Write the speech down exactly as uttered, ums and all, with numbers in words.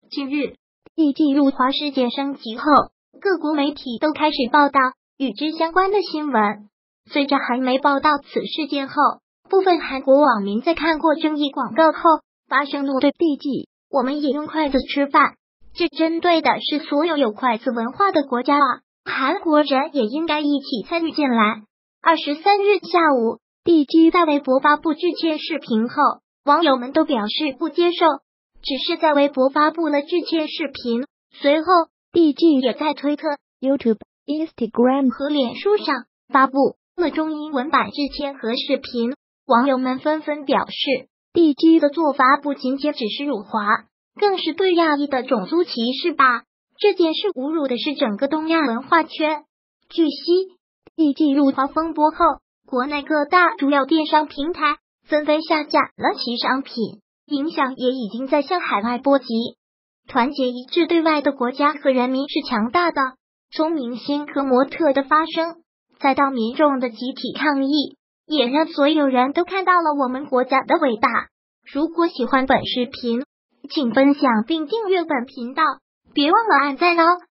近日，帝季入华事件升级后，各国媒体都开始报道与之相关的新闻。随着韩媒报道此事件后，部分韩国网民在看过争议广告后发生怒对帝季，我们也用筷子吃饭，这针对的是所有有筷子文化的国家啊，韩国人也应该一起参与进来。二十三日下午，帝季在微博发布致歉视频后，网友们都表示不接受，只是在微博发布了致歉视频。随后，帝季也在推特、YouTube、Instagram 和脸书上发布了中英文版致歉和视频。网友们纷纷表示，帝季的做法不仅仅只是辱华，更是对亚裔的种族歧视吧。这件事侮辱的是整个东亚文化圈。据悉，帝季入华风波后，国内各大主要电商平台纷纷下架了其商品，影响也已经在向海外波及。团结一致对外的国家和人民是强大的，从明星和模特的发声，再到民众的集体抗议，也让所有人都看到了我们国家的伟大。如果喜欢本视频，请分享并订阅本频道，别忘了按赞哦。